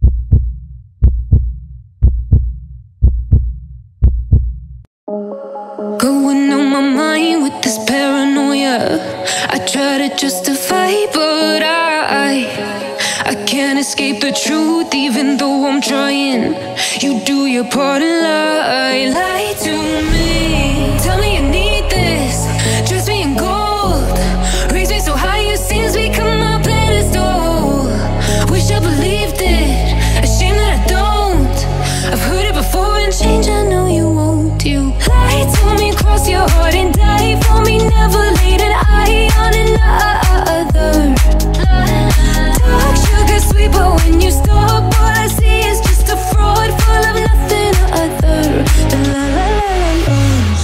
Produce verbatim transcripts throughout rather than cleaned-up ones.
Going on my mind with this paranoia. I try to justify, but I I can't escape the truth, even though I'm trying. You do your part and lie, lie to me. Tell me you need this, dress me in gold, raise me so high your sins become my pedestal. Wish I believed it, a shame that I don't. I've heard it before and change I know you won't. You lie to me, cross your heart and die for me, never laid an eye on another. Dark sugar sweet, but when you stop, all I see is just a fraud full of nothing other than la la la la.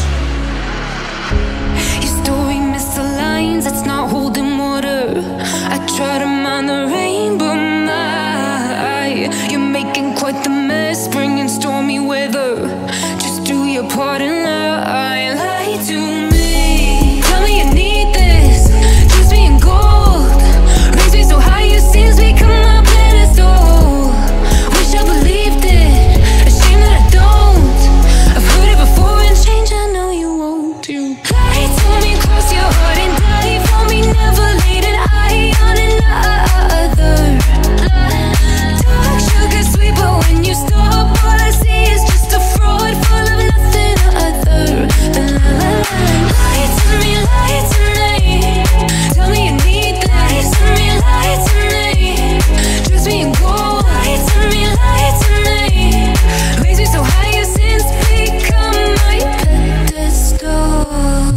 Your story misaligns, it's not holding water. I try to mind the rain, but my, you're making quite the mess, bringing stormy weather. Just do your part and lie, lie to me. Tell me you need this, dress me in gold, raise me so high your sins become my pedestal. Wish I believed it, a shame that I don't. I've heard it before and change I know you won't. You lie to me, cross your heart and die for me, never laid an eye on another. Dark sugar sweet, but when you stop, all I see is just a fraud full of nothing other than la la la. Lie to me, lie to me, tell me you need that. Lie to me, lie to me, dress me in gold. Lie to me, lie to me, raise me so high your sins become my pedestal.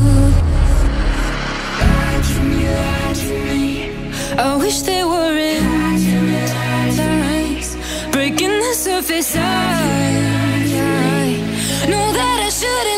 Lie to me, lie to me, I wish they were in lies, breaking the surface. I, I know that I shouldn't